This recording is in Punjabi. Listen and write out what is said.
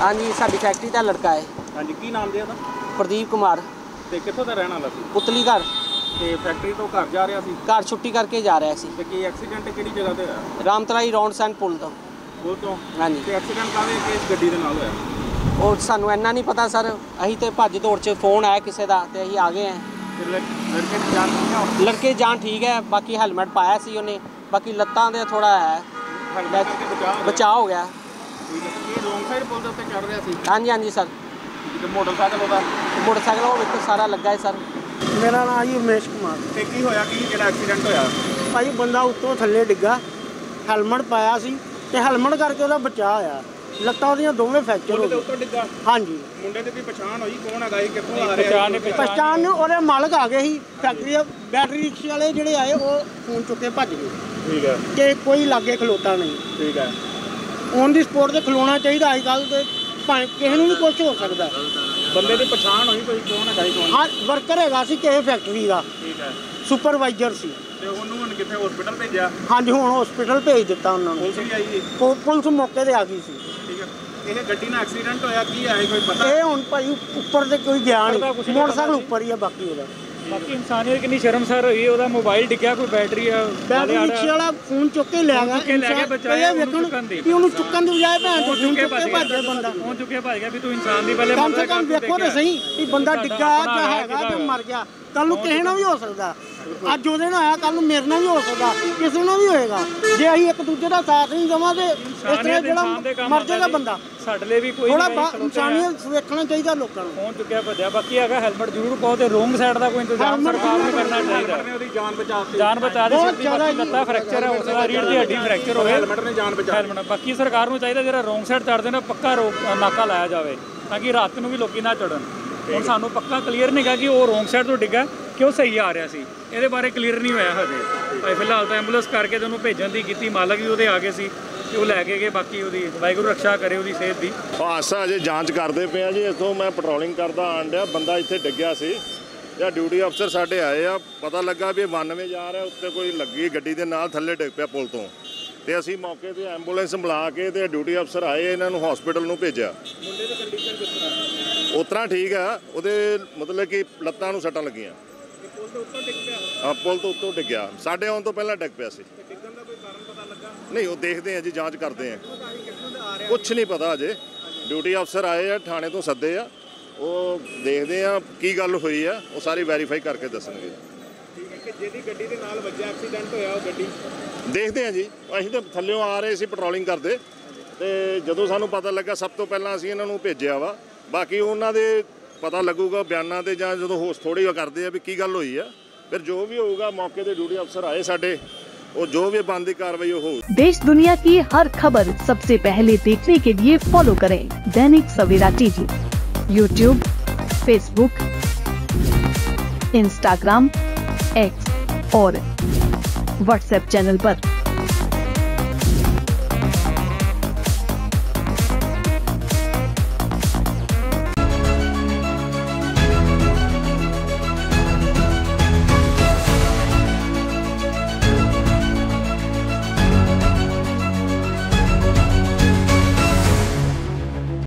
हाँ जी, साडी फैक्ट्री का लड़का है। हाँ जी, की नाम है? प्रदीप कुमार। ਤੇ ਕਿੱਥੋਂ ਦਾ ਰਹਿਣ ਵਾਲਾ ਸੀ? पुतली घर। ਤੇ ਫੈਕਟਰੀ ਤੋਂ ਘਰ ਜਾ ਰਿਹਾ ਸੀ? घर छुट्टी करके जा रहा सी। ਤੇ ਕੀ ਐਕਸੀਡੈਂਟ ਕਿਹੜੀ ਜਗ੍ਹਾ ਤੇ ਹੋਇਆ? रामतलाई रौंड सैंड पुल तो। ਪੁਲ ਤੋਂ? हाँ जी। ਤੇ ਐਕਸੀਡੈਂਟ ਕਾਹਦੇ ਕਿਸ ਗੱਡੀ ਦੇ ਨਾਲ ਹੋਇਆ? और सानू इन्ना नहीं पता सर, अही तो भज दौड़ च फोन आया किसी का तो अही आ गए हैं। ਤੇ ਲੜਕੇ ਦੀ ਜਾਨ ਠੀਕ ਹੈ? लड़के जान ठीक है, बाकी हैलमेट पाया सी उन्हें, बाकी लत्तां दे थोड़ा है बचाव हो गया। ਇਹ ਰੋਂਗ ਸਾਈਡ ਪੁਲ ਦੇ ਉੱਤੇ ਚੜ ਰਿਹਾ ਸੀ? हाँ जी, हाँ जी सर। ਤੇ ਮੋਟਰਸਾਈਕਲ ਉਹਦਾ? मोटरसाइकिल वो एक सारा लगा है सर। मेरा नाम जी उमेश कुमार। ਤੇ ਕੀ ਹੋਇਆ ਕਿ ਜਿਹੜਾ ਐਕਸੀਡੈਂਟ ਹੋਇਆ? भाई बंदा उत्तों थल्ले डिग्गा, हैलमेट पाया सी ते हैलमेट करके ਉਹਦਾ ਬਚਾਅ ਹੋਇਆ। ਲੱਤਾਂ ਉਹਦੀਆਂ ਦੋਵੇਂ ਫ੍ਰੈਕਚਰ ਹੋ ਉਹਦੇ ਗਏ। ਉੱਤੋਂ ਡਿੱਗਾ? ਹਾਂਜੀ। ਮੁੰਡੇ ਦੀ ਵੀ ਪਛਾਣ ਹੋਈ ਕੌਣ ਹੈਗਾ ਇਹ, ਕਿੱਥੋਂ ਆ ਰਿਹਾ? ਪਛਾਣ ਉਹਦੇ ਮਾਲਕ ਆ ਗਏ ਸੀ ਫੈਕਟਰੀ ਦੇ। ਬੈਟਰੀ ਰਿਕਸ਼ੇ ਵਾਲੇ ਜਿਹੜੇ ਆਏ ਉਹ ਫੋਨ ਚੁੱਕ ਕੇ ਭੱਜ ਗਏ। ਠੀਕ ਹੈ। ਕਿ ਕੋਈ ਲਾਗੇ ਖਲੋਤਾ ਨਹੀਂ। ਠੀਕ ਹੈ। ਔਨ ਦੀ ਸਪੋਰਟ ਤੇ ਖਲੋਣਾ ਚਾਹੀਦਾ ਅੱਜ ਕੱਲ੍ਹ ਤੇ ਭਾਵੇਂ ਕਿਸੇ ਨੂੰ ਵੀ ਕੁਝ ਹੋ ਸਕਦਾ। ਬੰਦੇ ਦੀ ਪਛਾਣ ਹੋਈ ਕੋਈ ਕੌਣ ਹੈਗਾ ਇਹ? ਕੌਣ? ਹਾਂ, ਵਰਕਰ ਹੈਗਾ ਸੀ ਕਿਸੇ ਫੈਕਟਰੀ ਦਾ। ਠੀਕ ਹੈ। ਸੁਪਰਵਾਈਜ਼ਰ ਸੀ। ਤੇ ਉਹਨੂੰ ਹੁਣ ਕਿੱਥੇ ਹਸਪੀਟਲ ਭੇਜਿਆ? ਹਾਂਜੀ, ਹੁਣ ਹਸਪੀਟਲ ਭੇਜ ਦਿੱਤਾ ਉਹਨਾਂ ਨੂੰ। ਪੁਲਿਸ ਵੀ ਆਈ ਜੀ? ਪੁਲਿਸ ਮੌਕੇ ਤੇ ਆ ਗਈ ਸੀ। ਠੀਕ ਹੈ। ਇਹ ਗੱਡੀ ਨਾਲ ਐਕਸੀਡੈਂਟ ਹੋਇਆ ਕੀ ਹੈ ਕੋਈ ਪਤਾ? ਇਹ ਹੁਣ ਭਾਈ ਉੱਪਰ ਤੇ ਕੋਈ ਗਿਆ ਨਹੀਂ, ਮੋਟਰਸਾਈਕਲ ਉੱਪਰ ਹੀ ਆ ਬਾਕੀ ਉਹਦਾ। ਬਾਕੀ ਇਨਸਾਨੀਅਤ ਕਿੰਨੀ ਸ਼ਰਮਸਾਰ ਹੋਈ। ਉਹਦਾ ਮੋਬਾਈਲ ਡਿੱਗਿਆ, ਕੋਈ ਬੈਟਰੀ ਆ, ਬੈਟਰੀ ਰਿਕਸ਼ੇ ਵਾਲਾ ਫੋਨ ਚੁੱਕ ਕੇ ਲੈ ਗਿਆ। ਬਚਾਇਆ ਵੇਖਣ ਕਿ ਉਹਨੂੰ ਚੁੱਕਣ ਦੀ ਬਜਾਏ ਭੈਣ ਤੋਂ ਫੋਨ ਚੁੱਕ ਕੇ ਭੱਜ ਗਿਆ ਬੰਦਾ। ਫੋਨ ਚੁੱਕ ਕੇ ਭੱਜ ਗਿਆ ਵੀ ਤੂੰ ਇਨਸਾਨ ਦੀ ਪਹਿਲੇ ਕਮ ਸੇ ਕਮ ਵੇਖੋ ਤੇ ਸਹੀ ਕਿ ਬੰਦਾ ਡਿੱਗਾ ਜਾਂ ਹੈਗਾ ਜਾਂ ਮਰ ਗਿਆ। ਕੱਲ ਨੂੰ ਕਿਸੇ ਨਾਲ ਵੀ ਹੋ ਸਕਦਾ। ਅੱਜ ਉਹਦੇ ਨਾਲ ਆਇਆ, ਕੱਲ ਨੂੰ ਮੇਰੇ ਨਾਲ ਵੀ ਹੋ ਸਕਦਾ, ਕਿਸੇ ਨਾਲ ਵੀ ਹੋਏਗਾ। ਜੇ ਅਸੀਂ ਇੱਕ ਦੂਜੇ ਦਾ ਸਾਥ ਨਹੀਂ ਦੇਵਾਂਗੇ ਇਸ ਤਰ੍ਹਾਂ ਜਿਹੜਾ ਮਰ ਜਾਏਗਾ ਬੰਦਾ। ਸਾਡੇ ਲਈ ਵੀ ਕੋਈ ਥੋੜਾ ਇਨਸਾਨੀਅਤ ਵੇਖਣਾ ਚਾਹੀਦਾ ਲੋਕਾਂ ਨੂੰ। ਫੋਨ ਚੁੱਕਿਆ ਭੱਜਿਆ। ਬਾਕੀ ਹੈਗਾ ਹੈਲਮਟ ਜ਼ਰੂਰ ਪਾਓ ਤੇ ਰੋਂਗ ਸਾਈਡ ਦਾ ਕੋਈ ਇੰਤਜ਼ਾਮ ਸਰਕਾਰ ਨੂੰ ਕਰਨਾ ਚਾਹੀਦਾ। ਉਹਦੀ ਜਾਨ ਬਚਾਤੀ। ਜਾਨ ਬਚਾ ਦੀ ਸਕਦੀ। ਬਾਕੀ ਲੱਤਾਂ ਫ੍ਰੈਕਚਰ ਹੈ, ਉਸ ਦਾ ਰੀੜ ਦੀ ਹੱਡੀ ਫ੍ਰੈਕਚਰ ਹੋਵੇ, ਹੈਲਮਟ ਨੇ ਜਾਨ ਬਚਾ ਦਿੱਤੀ। ਬਾਕੀ ਸਰਕਾਰ ਨੂੰ ਚਾਹੀਦਾ ਜਿਹੜਾ ਰੋਂਗ ਸਾਈਡ ਚੜਦੇ ਨੇ ਪੱਕਾ ਨਾਕਾ ਲਾਇਆ ਜਾਵੇ ਤਾਂ ਕਿ ਰਾਤ ਨੂੰ ਵੀ ਲੋਕੀ ਨਾ ਚੜਨ। ਹੁਣ ਸਾਨੂੰ ਪੱਕਾ ਕਲੀਅਰ ਨਹੀਂ ਗਾ ਕਿ ਉਹ ਰੋਂਗ ਸਾਈਡ ਤੋਂ ਡਿੱਗਾ ਕਿ ਉਹ ਸਹੀ ਆ ਰਿਹਾ ਸੀ। ਇਹਦੇ ਬਾਰੇ ਕਲੀਅਰ ਨਹੀਂ ਹੋਇਆ ਹਜੇ। ਫਿਲਹਾਲ ਤਾਂ ਐਂਬੂਲੈਂਸ ਕਰਕੇ ਤੇ ਉਹਨੂੰ ਭੇਜਣ ਦੀ ਕੀਤੀ, ਮਾਲਕ ਵੀ ਉਹਦੇ ਆ ਗਏ ਸੀ ਤੇ ਉਹ ਲੈ ਕੇ ਗਏ। ਬਾਕੀ ਉਹਦੀ ਵਾਹਿਗੁਰੂ ਰਕਸ਼ਾ ਕਰੇ ਉਹਦੀ ਸਿਹਤ ਦੀ। ਹਾਦਸਾ ਅਜੇ ਜਾਂਚ ਕਰਦੇ ਪਏ ਆ ਜੀ। ਇੱਥੋਂ ਮੈਂ ਪੈਟਰੋਲਿੰਗ ਕਰਦਾ ਆਣ ਡਿਆ, ਬੰਦਾ ਇੱਥੇ ਡਿੱਗਿਆ ਸੀ ਜਾਂ ਡਿਊਟੀ ਅਫਸਰ ਸਾਡੇ ਆਏ ਆ, ਪਤਾ ਲੱਗਾ ਵੀ 92 ਜਾ ਰਿਹਾ, ਉੱਤੇ ਕੋਈ ਲੱਗੀ ਗੱਡੀ ਦੇ ਨਾਲ ਥੱਲੇ ਡਿੱਗ ਪਿਆ ਪੁਲ ਤੋਂ। ਤੇ ਅਸੀਂ ਮੌਕੇ ਤੇ ਐਂਬੂਲੈਂਸ ਬੁਲਾ ਕੇ ਤੇ ਡਿਊਟੀ ਅਫਸਰ ਆਏ, ਇਹਨਾਂ ਨੂੰ ਹਸਪੀਟਲ ਨੂੰ ਭੇਜਿਆ। ਮੁੰਡੇ ਦੀ ਕੰਡੀਸ਼ਨ ਕਿਸ ਤਰ੍ਹਾਂ? ਉਤਰਾ ਠੀਕ ਆ, ਉਹਦੇ ਮਤਲਬ ਕਿ ਲੱਤਾਂ ਨੂੰ ਸੱਟਾਂ ਲੱਗੀਆਂ। ਪੁਲ ਤੋਂ ਉੱਤੋਂ ਡਿੱਗ ਪਿਆ? ਹਾਂ, ਪੁਲ ਤੋਂ ਉੱਤੋਂ ਡਿੱਗਿਆ। ਸਾਡੇ ਆਉਣ ਤੋਂ ਪਹਿਲਾਂ ਡਿੱਗ ਪਿਆ ਸੀ। ਡਿੱਗਣ ਦਾ ਕੋਈ ਕਾਰਨ ਪਤਾ ਲੱਗਾ? ਨਹੀਂ, ਉਹ ਦੇਖਦੇ ਆ ਜੀ, ਜਾਂਚ ਕਰਦੇ ਆ। ਕੁਛ ਨਹੀਂ ਪਤਾ ਅਜੇ। ਡਿਊਟੀ ਅਫਸਰ ਆਏ ਆ, ਥਾਣੇ ਤੋਂ ਸੱਦੇ ਆ, ਉਹ ਦੇਖਦੇ ਆ ਕੀ ਗੱਲ ਹੋਈ ਆ, ਉਹ ਸਾਰੀ ਵੈਰੀਫਾਈ ਕਰਕੇ ਦੱਸਣਗੇ। ਠੀਕ ਹੈ। ਕਿ ਜਿਹਦੀ ਗੱਡੀ ਦੇ ਨਾਲ ਵੱਜਿਆ ਐਕਸੀਡੈਂਟ ਹੋਇਆ ਉਹ ਗੱਡੀ ਦੇਖਦੇ ਆ ਜੀ। ਅਸੀਂ ਤਾਂ ਥੱਲਿਓਂ ਆ ਰਹੇ ਸੀ ਪੈਟਰੋਲਿੰਗ ਕਰਦੇ, ਤੇ ਜਦੋਂ ਸਾਨੂੰ ਪਤਾ ਲੱਗਾ ਸਭ ਤੋਂ ਪਹਿਲਾਂ ਅਸੀਂ ਇਹਨਾਂ ਨੂੰ ਭੇਜਿਆ ਵਾ। ਬਾਕੀ ਉਹਨਾਂ ਦੇ ਪਤਾ ਲੱਗੂਗਾ ਬਿਆਨਾਂ ਤੇ, ਜਾਂ ਜਦੋਂ ਹੋਸ਼ ਥੋੜੀ ਕਰਦੇ ਆ ਵੀ ਕੀ ਗੱਲ ਹੋਈ ਆ, ਫਿਰ ਜੋ ਵੀ ਹੋਊਗਾ ਮੌਕੇ ਤੇ ਡਿਊਟੀ ਅਫਸਰ ਆਏ ਸਾਡੇ, ਉਹ ਜੋ भी बनती कार्रवाई हो। देश दुनिया की हर खबर सबसे पहले देखने के लिए फॉलो करें Dainik Savera TV, YouTube, Facebook, Instagram, X और व्हाट्सएप चैनल पर।